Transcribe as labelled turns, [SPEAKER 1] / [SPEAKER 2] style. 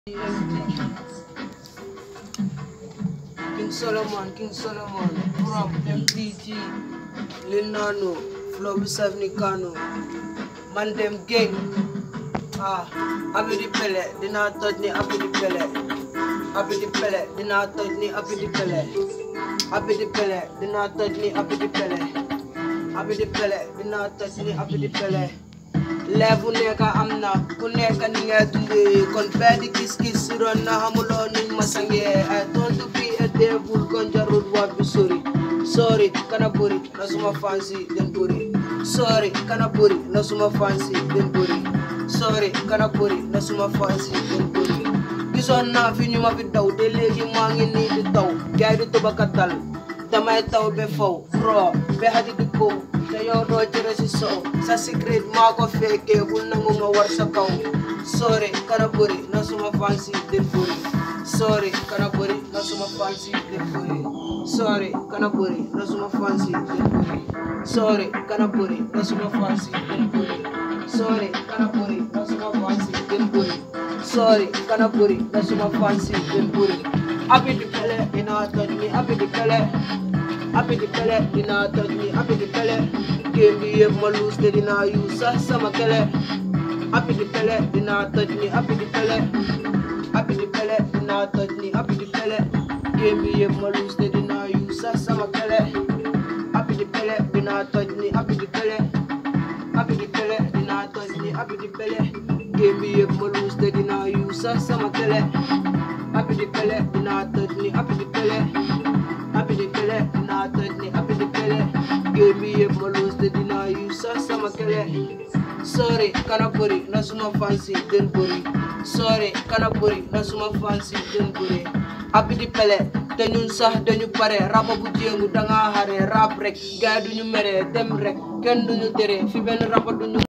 [SPEAKER 1] King Solomon from MTG, Lil Nano, Flow Bisavni Kano, Mandem Gang. Abidi Pele, dina toj ni Abidi Pele. Abidi Pele, dina toj ni Abidi Pele. Abidi Pele, dina toj ni Abidi Pele. Abidi Pele, dina toj ni Abidi Pele. Levu neka amna, ku neka ni nga dundee kon bedi kiss ron na xamuloo nuñ ma sangee. I don't to be a devil kon jarul wax bi sorry kana buri na suma fancy den buri. Sorry kana buri na suma fancy den buri. Sorry kana buri na suma fancy den buri. Gisoon naa fi ñu ma fi daw te léegi maa ngi nii di taw gaay di tubakatal damay taw be faw bro be hadi di ko te yow doo jëre si sow sa secret maa ko fekkee bul nangu ma war sa kaw. Sorry kana buri na suma fancy den buri. Sorry kana buri na suma fancy den buri. Sorry kana buri na suma fancy den buri. Sorry kana buri na suma fancy den buri. Sorry kana buri na suma fancy den buri. Sorry kana buri na suma fancy den buri. Abidi Pele dina toj ni Abidi Pele. Abidi Pele dina toj ni Abidi Pele. Game bi yëpp ma lose te dina use sax sama kele. Abidi Pele dina toj ni Abidi Pele. Abidi Pele dina toj ni Abidi Pele. Game bi yëpp ma lose te dina use sax sama kele. Abidi Pele dina toj ni Abidi Pele. Abidi Pele dina toj ni Abidi Pele. Game bi yëpp ma lose te dina use sax sama kele. Abidi Pele dina toj ni Abidi Pele. Abidi Pele dina toj ni Abidi Pele. Game bi yëpp ma lose te dina use sax sama kele. Sorry kana buri na suma fancy den buri. Sorry kana buri na suma fancy den buri. Abidi Pele te ñun sax dañu pare raba bu jéngu danga xare rap rek gaay duñu mere dem rek kenn duñu tere fi benn raba duñu